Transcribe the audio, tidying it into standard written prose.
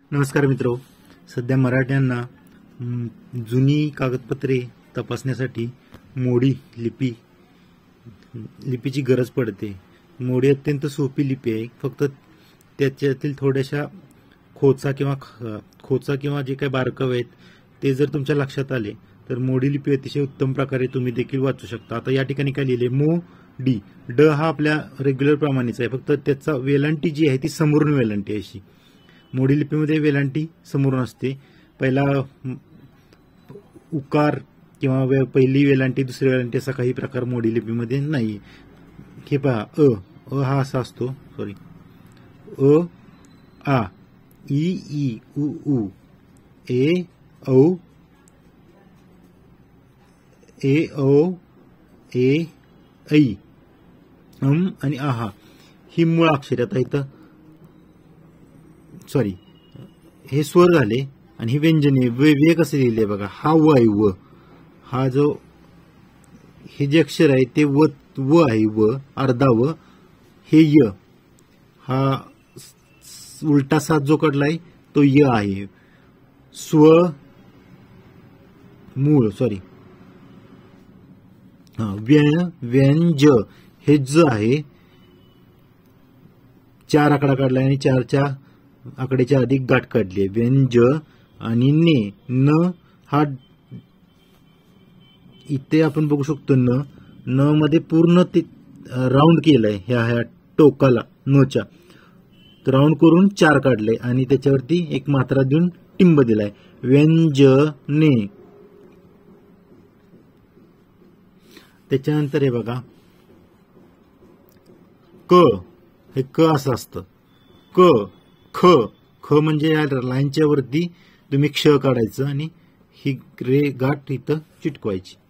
नमस्कार मित्रो. सध्या मराठ्यांना जुनी कागदपत्रे तपासण्यासाठी मोडी लिपीची गरज पडते. मोडी अत्यंत सोपी लिपी आहे. फक्त त्याच्यातील थोड्याशा खोचा किंवा जे काही बारकावे आहेत ते जर तुमच्या लक्षात आले तर मोडी लिपी अतिशय उत्तम प्रकारे तुम्ही देखील वाचू शकता. आता या ठिकाणी काय लिहिले, मोडी. ड हा आपल्या रेग्युलर प्रमाणेच आहे, फक्त त्याचा वेलांटी जी आहे ती समोरून वेलांटी आहे. अशी मोडी लिपीमध्ये वेलांटी समोरून असते. पहिला उकार किंवा पहिली वेलांटी दुसरी वेलांटी असा काही प्रकार मोडी लिपीमध्ये नाही. हे पहा, अ हा असा असतो. सॉरी, अ आ ई ई उ उ ए औ ए ऐ आणि आहा ही मूळ अक्षरे. आता इथं सॉरी हे स्वर झाले आणि ही व्यंजने वे कसे लिहिले बघा. हा व आहे. व हा जो हे जे अक्षर आहे ते व आहे. व अर्धा व. हे य हा उलटा साथ जो कडलाय तो य आहे. स्व मूळ सॉरी व्यंज हे ज आहे. चार आकडा काढलाय आणि चारच्या आकड्याच्या अधिक गाठ काढली आहे. व्यंज आणि ने. न हा इथे आपण बघू शकतो. न मध्ये पूर्ण ते राऊंड केलंय. ह्या टोकाला नच्या राऊंड करून चार काढले आणि त्याच्यावरती एक मात्रा देऊन टिंब दिलाय. व्यंजने. त्याच्यानंतर हे बघा, क. हे क असं असतं. क ख. ख म्हणजे या लाईनच्या वरती तुम्ही क्ष काढायचं आणि ही रे गाठ इथं चिटकवायची.